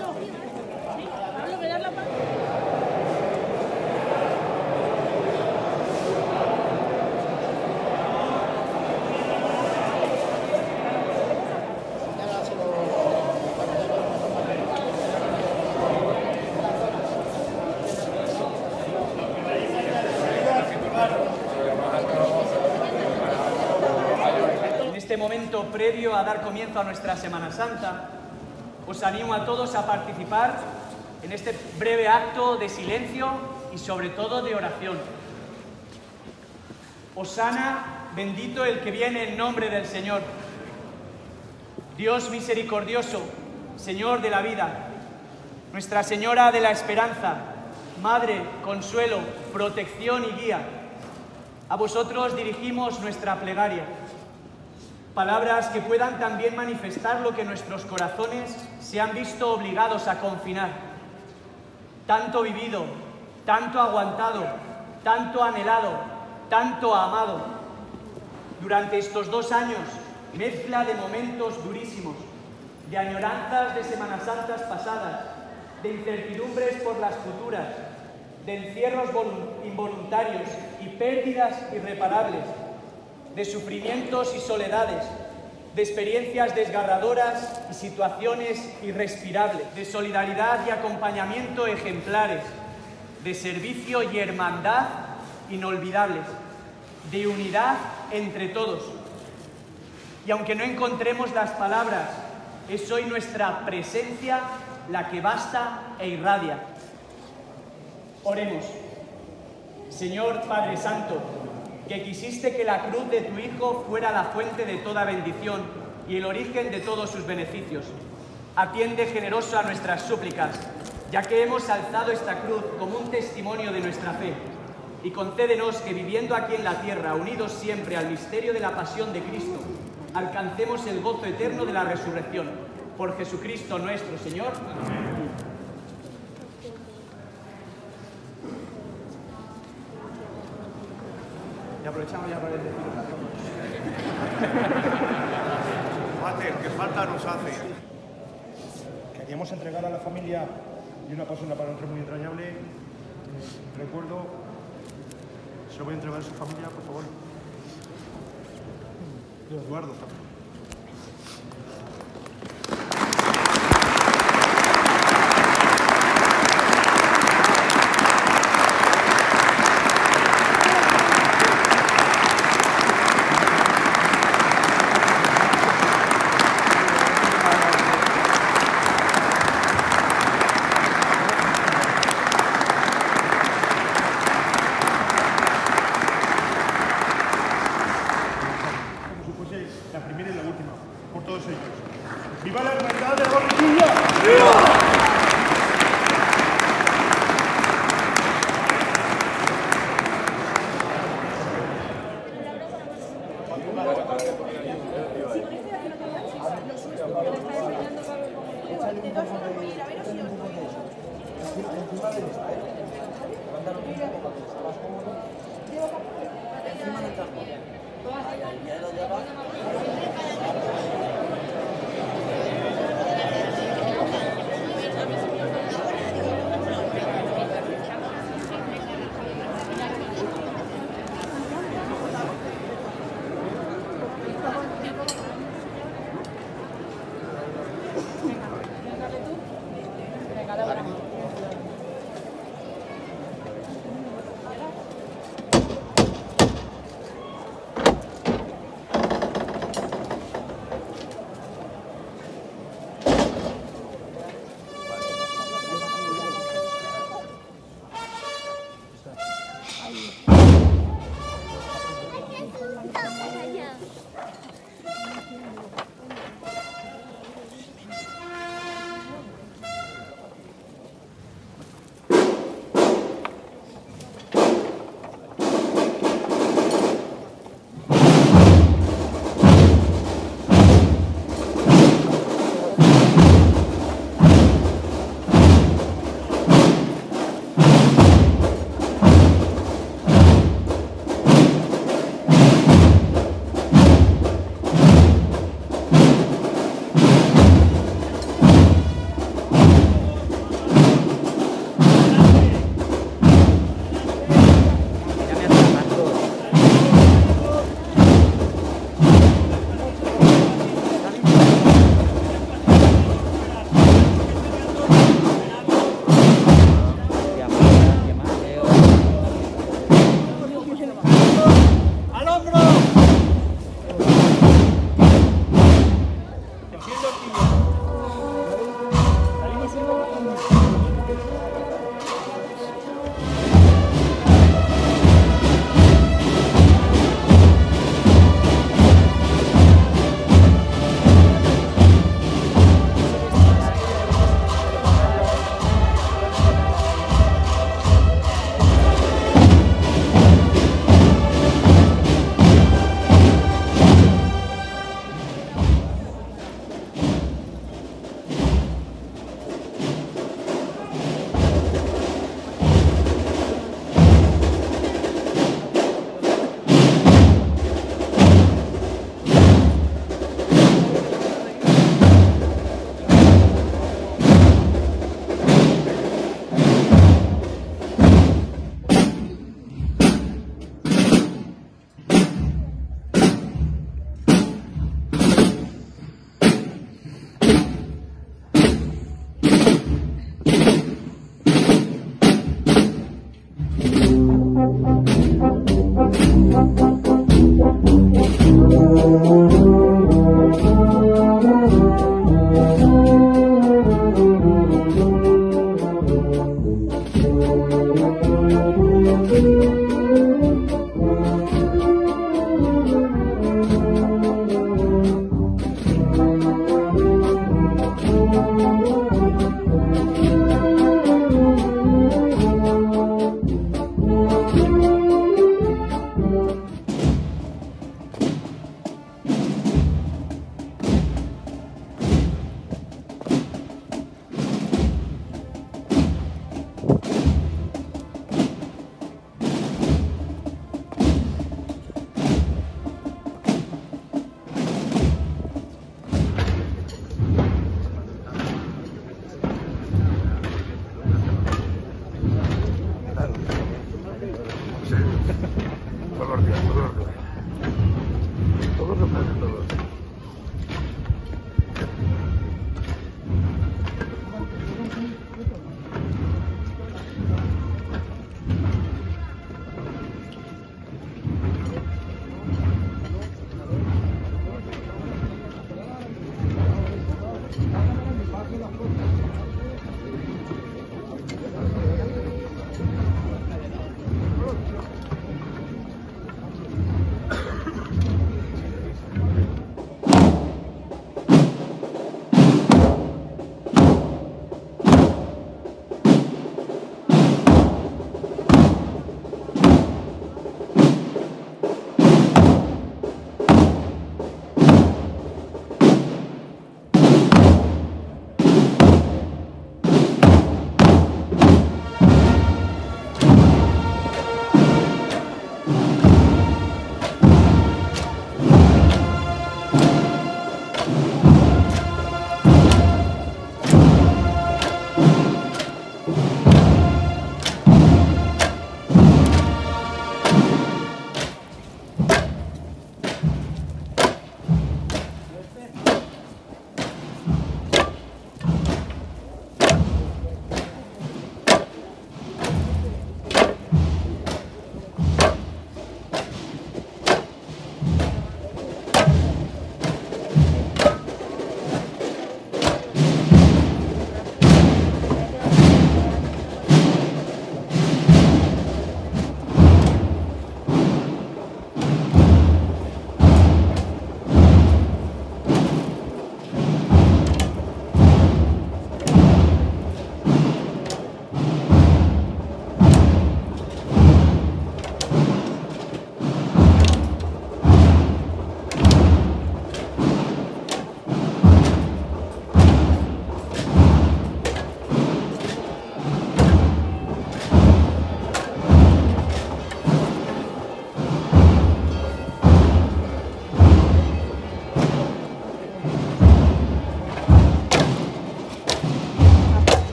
Momento previo a dar comienzo a nuestra Semana Santa, os animo a todos a participar en este breve acto de silencio y sobre todo de oración. Hosana, bendito el que viene en nombre del Señor. Dios misericordioso, Señor de la vida, Nuestra Señora de la Esperanza, Madre, consuelo, protección y guía, a vosotros dirigimos nuestra plegaria. Palabras que puedan también manifestar lo que nuestros corazones se han visto obligados a confinar. Tanto vivido, tanto aguantado, tanto anhelado, tanto amado. Durante estos 2 años, mezcla de momentos durísimos, de añoranzas de Semanas Santas pasadas, de incertidumbres por las futuras, de encierros involuntarios y pérdidas irreparables, de sufrimientos y soledades, de experiencias desgarradoras y situaciones irrespirables, de solidaridad y acompañamiento ejemplares, de servicio y hermandad inolvidables, de unidad entre todos. Y aunque no encontremos las palabras, es hoy nuestra presencia la que basta e irradia. Oremos. Señor Padre Santo, que quisiste que la cruz de tu Hijo fuera la fuente de toda bendición y el origen de todos sus beneficios. Atiende generoso a nuestras súplicas, ya que hemos alzado esta cruz como un testimonio de nuestra fe, y concédenos que viviendo aquí en la tierra, unidos siempre al misterio de la pasión de Cristo, alcancemos el gozo eterno de la resurrección. Por Jesucristo nuestro Señor. Amén. Y aprovechamos ya para el decir. Mater, que falta nos hace. Queríamos entregar a la familia y una persona para nosotros muy entrañable. Recuerdo, se lo voy a entregar a su familia, por favor. Eduardo.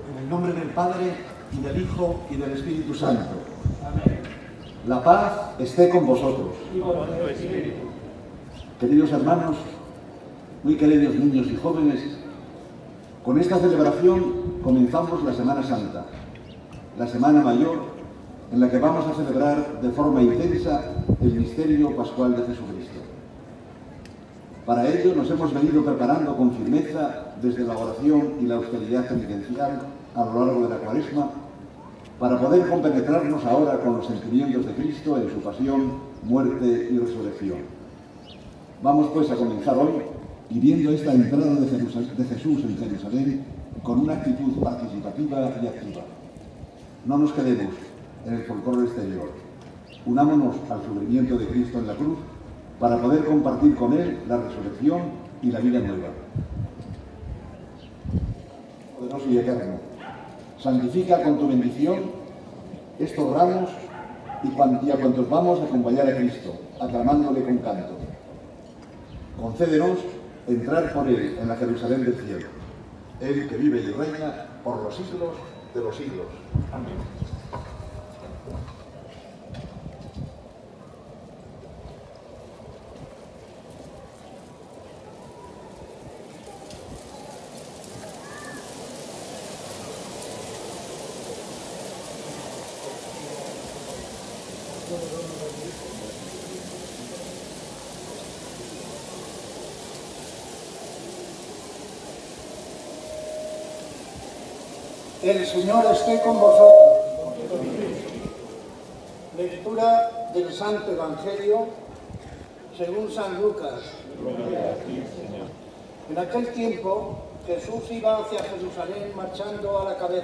En el nombre del Padre, y del Hijo, y del Espíritu Santo. Amén. La paz esté con vosotros. Y con tu espíritu. Queridos hermanos, muy queridos niños y jóvenes, con esta celebración comenzamos la Semana Santa, la Semana Mayor, en la que vamos a celebrar de forma intensa el misterio pascual de Jesucristo. Para ello nos hemos venido preparando con firmeza desde la oración y la austeridad penitencial a lo largo de la Cuaresma, para poder compenetrarnos ahora con los sentimientos de Cristo en su pasión, muerte y resurrección. Vamos pues a comenzar hoy viviendo esta entrada de Jesús en Jerusalén con una actitud participativa y activa. No nos quedemos en el folclore exterior. Unámonos al sufrimiento de Cristo en la cruz para poder compartir con Él la resurrección y la vida nueva. Poderoso y eterno, santifica con tu bendición estos ramos y a cuantos vamos a acompañar a Cristo, aclamándole con canto. Concédenos entrar por Él en la Jerusalén del cielo, Él que vive y reina por los siglos de los siglos. Amén. El Señor esté con vosotros. Lectura del Santo Evangelio según San Lucas. En aquel tiempo Jesús iba hacia Jerusalén marchando a la cabeza.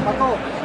Paco.